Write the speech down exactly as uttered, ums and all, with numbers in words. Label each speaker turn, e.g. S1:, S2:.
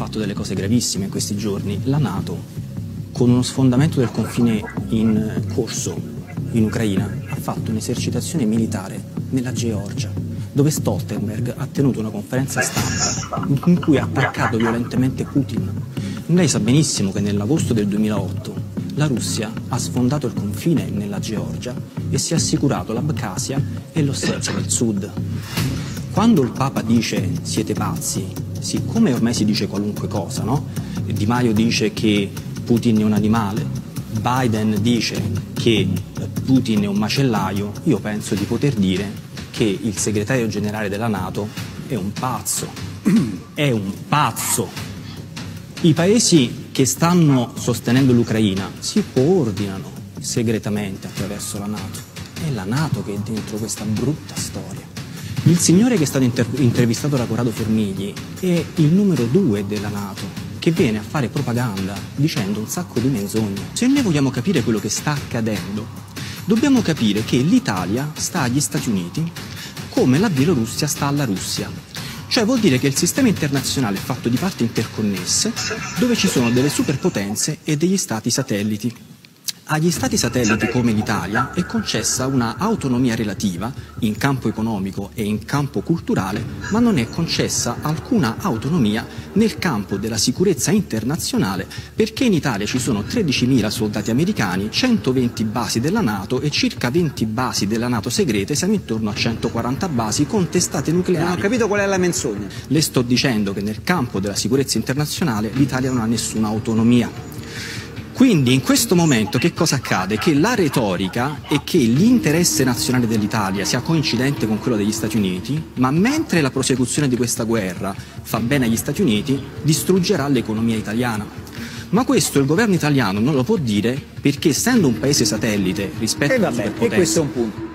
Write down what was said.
S1: fatto delle cose gravissime in questi giorni. La NATO, con uno sfondamento del confine in corso in Ucraina, ha fatto un'esercitazione militare nella Georgia, dove Stoltenberg ha tenuto una conferenza stampa in cui ha attaccato violentemente Putin. Lei sa benissimo che nell'agosto del duemilaotto la Russia ha sfondato il confine nella Georgia e si è assicurato l'Abkhazia e l'Ossetia del Sud. Quando il Papa dice siete pazzi, siccome ormai si dice qualunque cosa, no? Di Maio dice che Putin è un animale, Biden dice che Putin è un macellaio, io penso di poter dire che il segretario generale della NATO è un pazzo, è un pazzo. I paesi che stanno sostenendo l'Ucraina si coordinano segretamente attraverso la NATO. È la NATO che è dentro questa brutta storia. Il signore che è stato inter intervistato da Corrado Formigli è il numero due della NATO, che viene a fare propaganda dicendo un sacco di menzogne. Se noi vogliamo capire quello che sta accadendo, dobbiamo capire che l'Italia sta agli Stati Uniti come la Bielorussia sta alla Russia. Cioè vuol dire che il sistema internazionale è fatto di parti interconnesse dove ci sono delle superpotenze e degli stati satelliti. Agli stati satelliti come l'Italia è concessa una autonomia relativa in campo economico e in campo culturale, ma non è concessa alcuna autonomia nel campo della sicurezza internazionale, perché in Italia ci sono tredicimila soldati americani, centoventi basi della NATO e circa venti basi della NATO segrete, siamo intorno a centoquaranta basi con testate nucleari.
S2: Non ho capito qual è la menzogna.
S1: Le sto dicendo che nel campo della sicurezza internazionale l'Italia non ha nessuna autonomia. Quindi in questo momento che cosa accade? Che la retorica è che l'interesse nazionale dell'Italia sia coincidente con quello degli Stati Uniti, ma mentre la prosecuzione di questa guerra fa bene agli Stati Uniti, distruggerà l'economia italiana. Ma questo il governo italiano non lo può dire perché, essendo un paese satellite rispetto
S2: e
S1: alla
S2: vabbè,
S1: superpotenza,
S2: e questo è un punto.